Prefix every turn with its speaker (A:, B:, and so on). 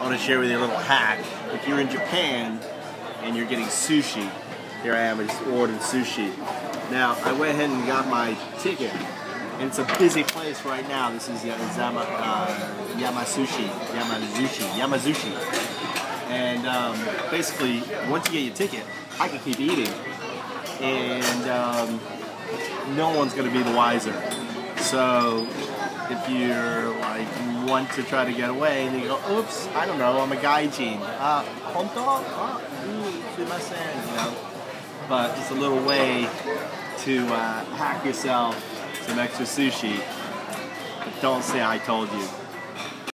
A: want to share with you a little hack. If you're in Japan and you're getting sushi, here I am, I just ordered sushi. Now, I went ahead and got my ticket, and it's a busy place right now. This is Yamazushi. And basically, once you get your ticket, I can keep eating, and no one's going to be the wiser. So if you're like want to try to get away and you go, oops, I don't know, I'm a gaijin. Honto? Sumimasen, you know. But it's a little way to hack yourself some extra sushi. But don't say I told you.